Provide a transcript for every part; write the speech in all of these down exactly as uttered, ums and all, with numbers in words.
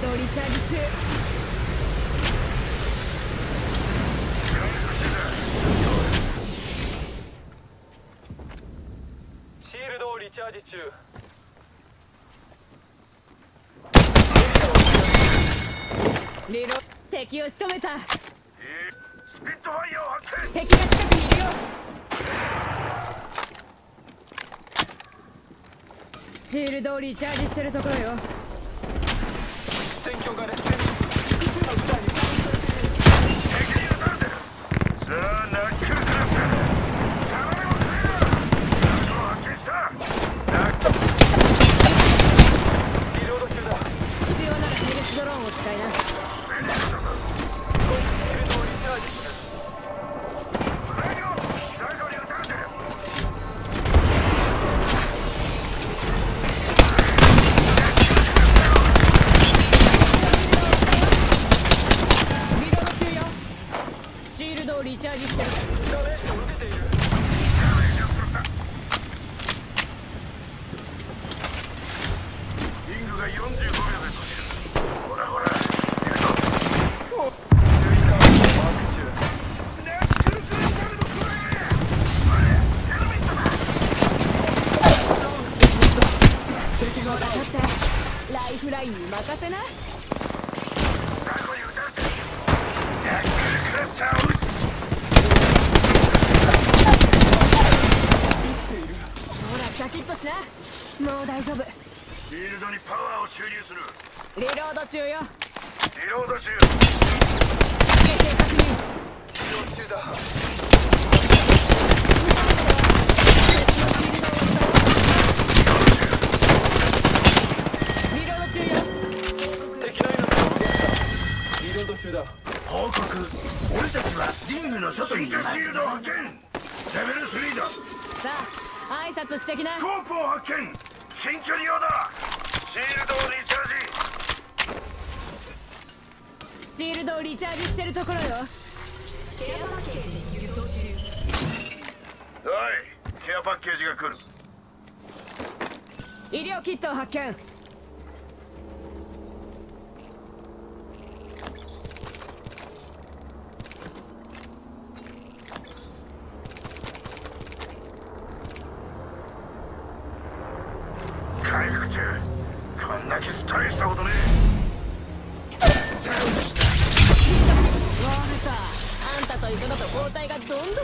ルドリチャージ中。 シールドをリチャージ中。 リロ敵を仕留めた。 スピットファイヤーを発見。 敵が近くにいるよ。シールドをリチャージしてるところよ。 戦況が劣勢に複数の部隊にカウントされている。 敵に撃たれてる。さあナックルクラスだ。たまにもくれる。ナックルを発見した。ナックルリロード中だ。 必要ならヘルスドローンを使いな。 ベネルだぞ。 シールドをリチャージ中。 ライオン最後に撃たれてる。 リロード中よ。シールドをリチャージしてる。 ダメージを受けている。 リングがよんじゅうごびょうで閉じる。ほらほら。 注意ターンをマーク中。 ナックルクラスのフライヤー。おい、ヘルメットだ。 敵がだってライフラインに任せな。 最後に撃たれてる。ナックルクラスターを撃つ。 ほらシャキッとしな。もう大丈夫。 シールドにパワーを注入する。 リロード中よ。 リロード中。 敵形確認。 使用中だ。 リロード中よ。 敵の命を奪った。リロード中だ。 報告。俺たちはリングの外にいます。シールドを発見。レベルスリーだ。 さあ挨拶してきな。 スコープを発見。近距離用だ。シールドをリチャージ。 シールドをリチャージしてるところよ。 おい、ケアパッケージが来る。 医療キットを発見。 回復中。こんなキス大したことねウォールター、あんたと一緒だと抗体がどんどん減ってい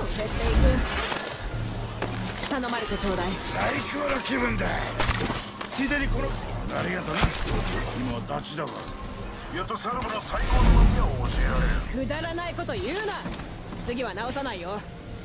く。頼まれてちょうだい。 最高の気分だ。ついでにこのありがとな。今はダチだがやっとサルブの最高の技を教えられる。 くだらないこと言うな。次は直さないよ。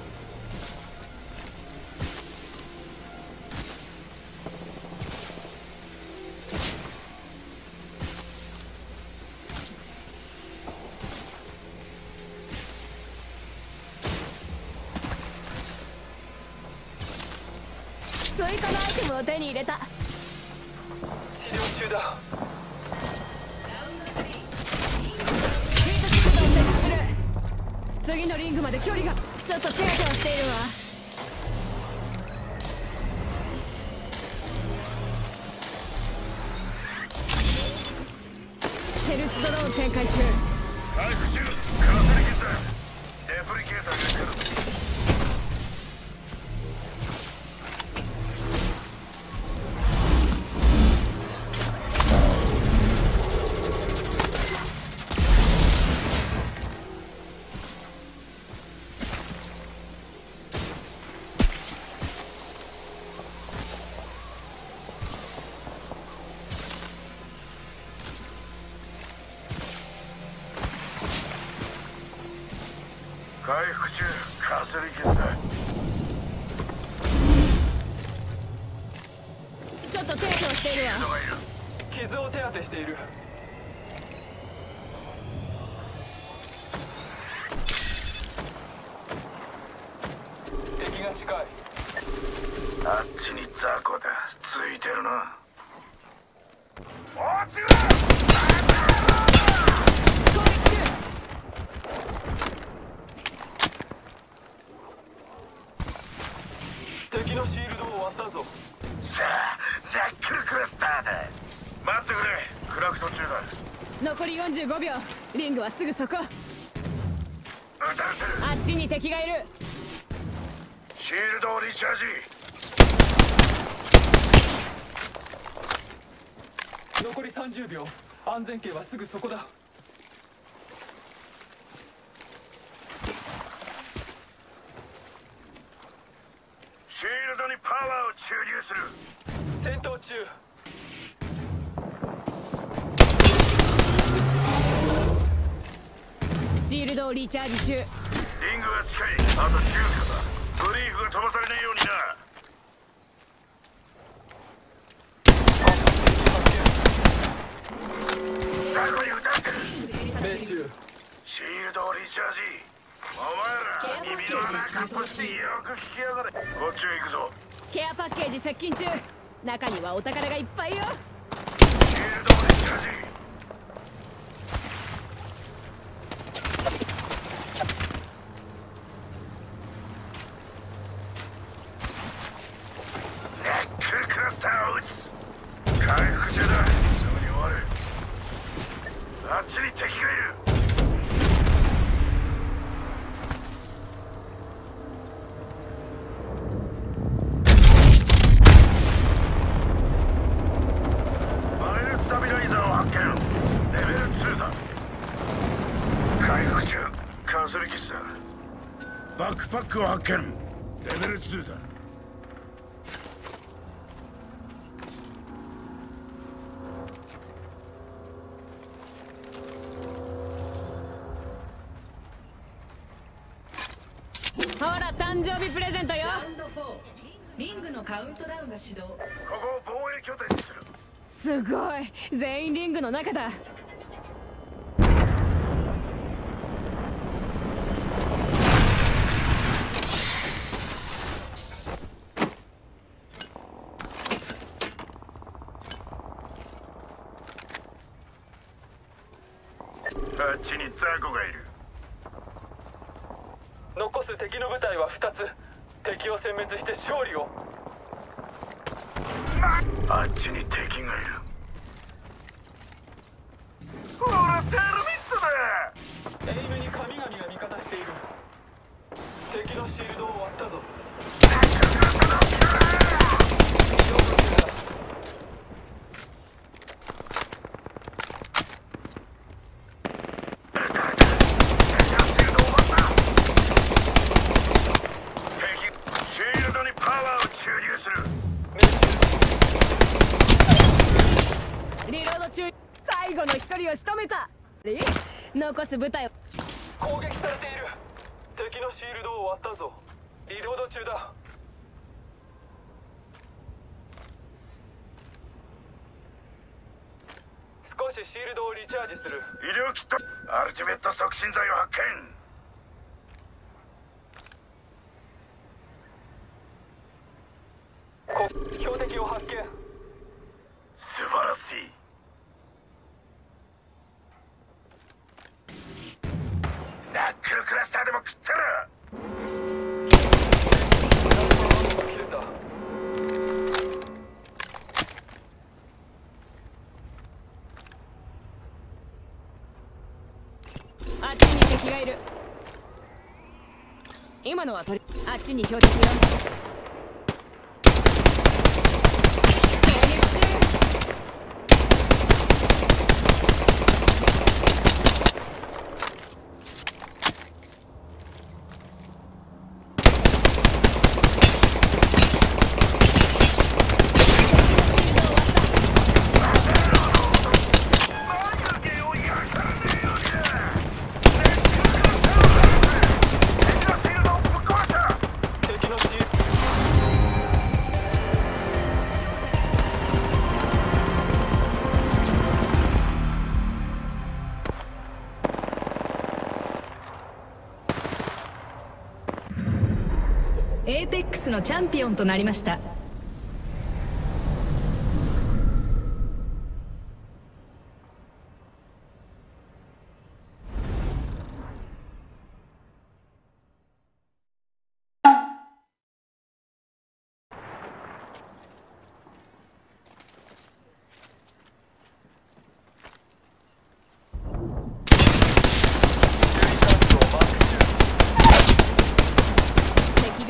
追加のアイテムを手に入れた。 治療中だ。 ヒートシールドを設置する。次のリングまで距離がちょっと手当てをしているわ。ヘルスドローン展開中。 回復中。カーセリキズだ。デプリケーターが来る。回復中。カーセリキズだ。 ちょっと手当てをしているわ。 人がいる。 傷を手当てしている。敵が近い。 あっちに雑魚だ。ついてるな。落ちる。 攻撃中。 敵のシールドを割ったぞ。 さあナックルクラスターだ。待ってくれ。クラク途中だ。 残りよんじゅうごびょう。リングはすぐそこ。あっちに敵がいる。 シールドをリチャージ。 残りさんじゅうびょう。安全圏はすぐそこだ。 シールドにパワーを注入する。 戦闘中。 シールドをリチャージ中。 リングは近い。あとじゅうかだ。ブリーフが飛ばされないようにな。タコに撃たれてる。 命中。 シールドをリチャージ。お前ら耳の穴かっぽしてよく聞きやがれ。こっちへ行くぞ。 ケアパッケージ接近中。中にはお宝がいっぱいよ。 シールドをリチャージ。ネックルクラスターを撃つ。回復中だ。すぐに終わる。あっちに敵がいる。マイルスタビライザーを発見。レベルツーだ。回復中。カスリキスだ。バックパックを発見。レベルツーだ。 ほら誕生日プレゼントよ。 ラウンドフォー、リングのカウントダウンが始動。 ここを防衛拠点にする。 すごい、全員リングの中だ。 あっちにザコがいる。 残す敵の部隊はふたつ。敵を殲滅して勝利を。 あっちに敵がいる。ほらテルミットだ。 エイムに神々が味方している。敵のシールドを割ったぞ。 リロード中。最後の一人を仕留めた。え、残す部隊を。 攻撃されている。敵のシールドを割ったぞ。リロード中だ。少しシールドをリチャージする。 医療キット。アルティメット促進剤を発見。 こ標的を発見。 素晴らしい。ナックルクラスターでも食ったら。 切れた。 あっちに敵がいる。今のは取り。あっちに標的よ。 エーペックスのチャンピオンとなりました。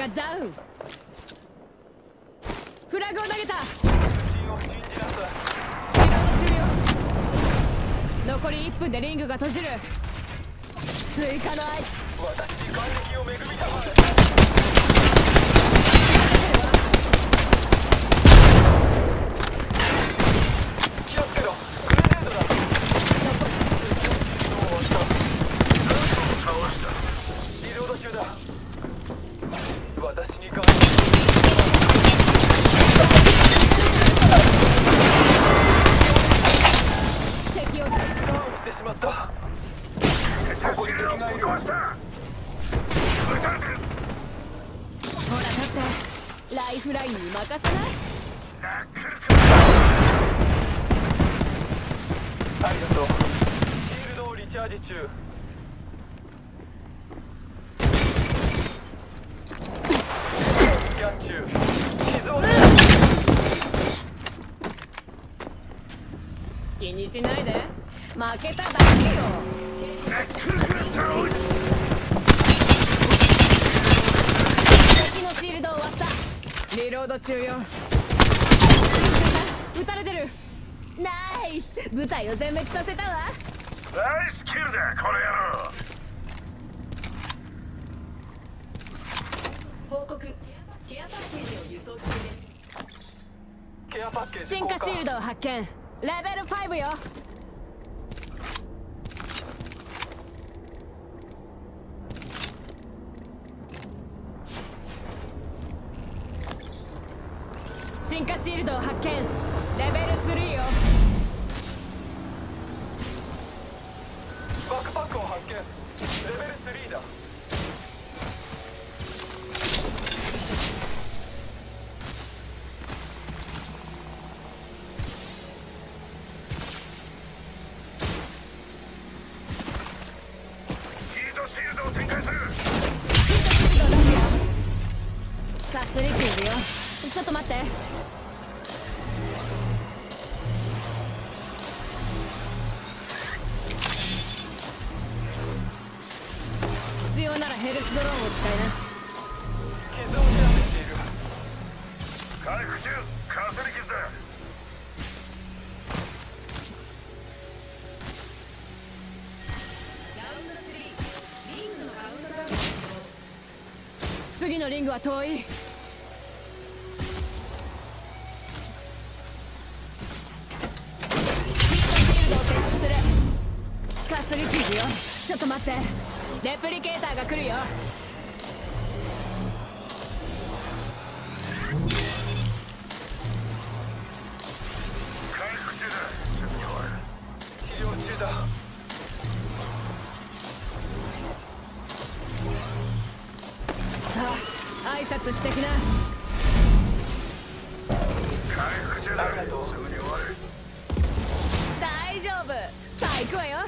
がダウン。フラグを投げた。 自信を信じなさい。 リロード中よ。残りいっぷんでリングが閉じる。追加の愛。 私に還暦を恵みたまえ。気をつけろ。グレネードだ。 倒した。 リロード中だ。私に還暦を恵みたまえ。 敵をダウンしてしまった。ここに敵がいる。 壊した。撃たれてる。 ほらだってライフラインに任せない。 ナックルか。 ありがとう。シールドをリチャージ中。スキャン中。傷を気にしないで。負けただけよ。 ナックルか。倒す。 敵のシールドを割った。リロード中よ。撃たれてる。ナイス。部隊を全滅させたわ。 ナイスキルだこの野郎。 報告。ケアパッケージを輸送中です。 ケアパッケージ進化シールドを発見。レベルごよ。進化シールドを発見。レベルさんよ。 バックパックを発見。レベルさんだ。 ヒートシールドを展開する。 ガスリキュールよ。ちょっと待って。必要ならヘルスドローンを使いな。 傷を痛めている。 回復中。かすり傷だ。 ラウンドスリー。リングのカウントダウンが始動。 次のリングは遠い。ガスリキュールよ。ちょっと待って。レプリケーターが来るよ。 回復中だ。すぐに終わる。 治療中だ。 さあ挨拶してきな。 回復中だ。 ありがとう。 すぐに終わる。 大丈夫。さあ行くわよ。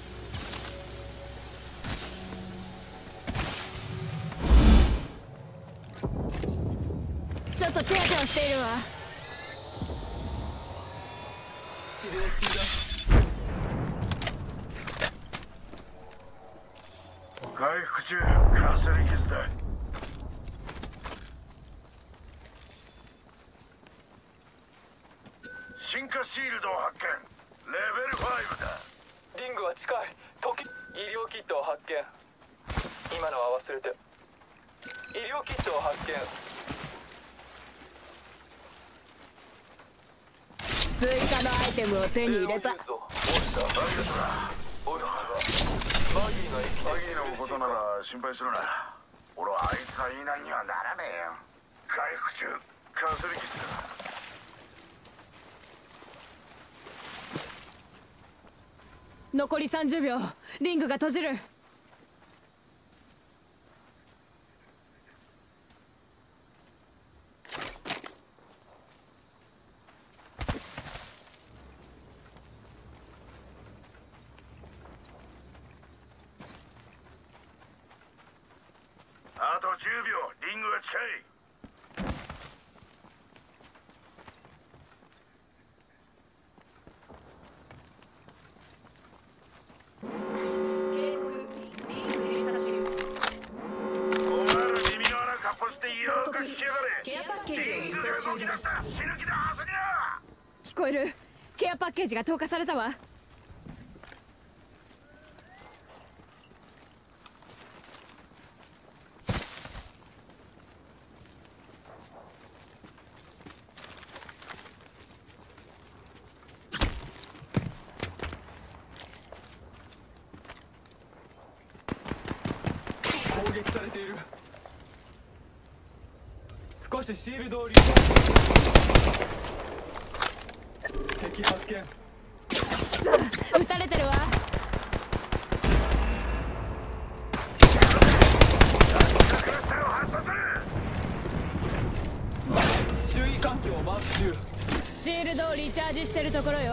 ちょっと手当てをしているわ。 治療中だ。 回復中。かすり傷だ。進化シールドを発見。レベルごだ。 リングは近い。時医療キットを発見。今のは忘れて。医療キットを発見。 追加のアイテムを手に入れた。 おいした。ありがとうな。おいしたがバギーの駅バギーのことなら心配するな。俺はあいつの言いなりにはならねえよ。回復中。かすり傷だ。 残りさんじゅうびょう。リングが閉じる。 あとじゅうびょう。リングが近い。 警告。リング閉鎖中。 お前ら耳の穴かっポしてよく聞きやがケアパッケージをれ。リン輸グが動き送中です。 出した。死ぬ気で走りな。 聞こえる。ケアパッケージが投下されたわ。 攻撃されている。少しシールドを利用。敵発見。 撃たれてるわ。 クラスターを発射する。 周囲環境をマーク中。 シールドをリチャージしてるところよ。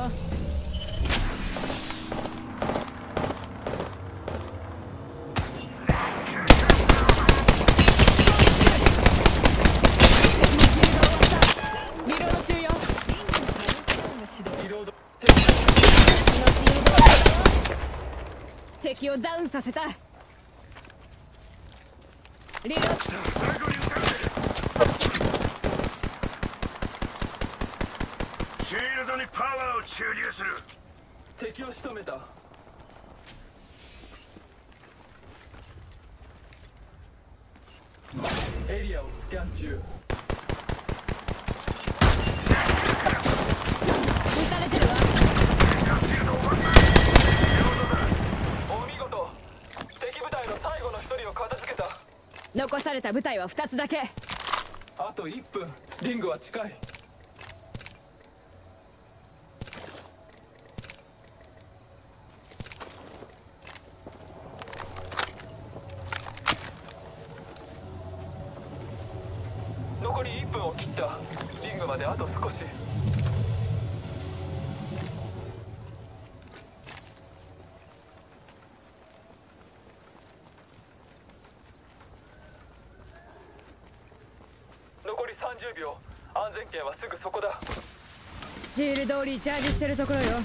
リロード中よ。 リロード。 敵のシールドを渡したわ。敵をダウンさせた。リロード。 最後に撃たれてる。シールドにパワーを注入する。 敵を仕留めた。エリアをスキャン中。 撃たれてるわ。 シールドを割った。リロードだ。 お見事。敵部隊の最後の一人を片付けた。 残された部隊はふたつだけ。 あといっぷん。リングは近い。残りいっぷんを切った。リングまであと少し。残りさんじゅうびょう。安全圏はすぐそこだ。 シールドをリチャージしてるところよ。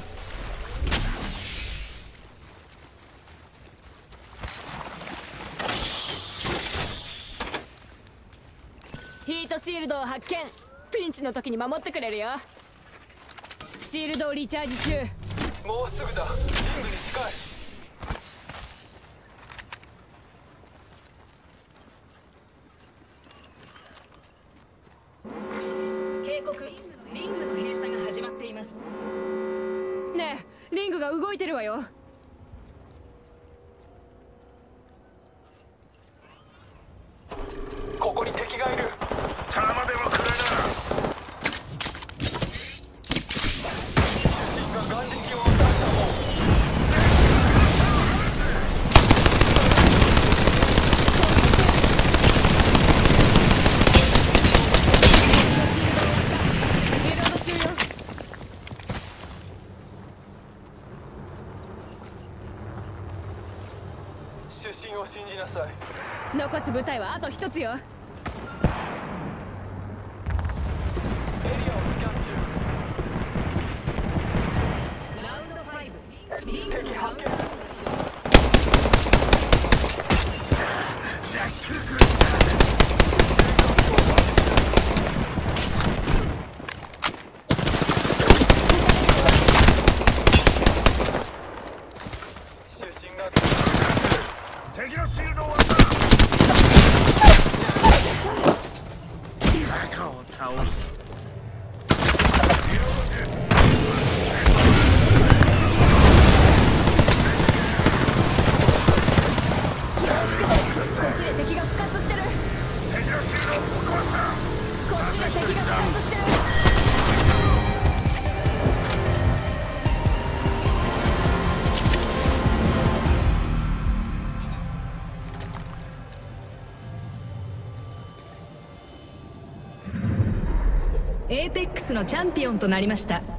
ヒートシールドを発見。ピンチの時に守ってくれるよ。シールドをリチャージ中。 もうすぐだ。リングに近い。 警告、リングの閉鎖が始まっています。 ねえ、リングが動いてるわよ。 ここに敵がいる。 弾でもくれな。 敵が眼力を出したもん。 リロード中よ。 出身を信じなさい。 残す部隊はあと一つよ。 エリアをスキャン中。 ラウンドファイブ。リング敵発見。出身が敵のシールドを割った。中を倒す。リロード中。 こっちで敵が復活してる。 敵のシールドをぶっ壊した。 こっちで敵が復活してる。 エーペックスのチャンピオンとなりました。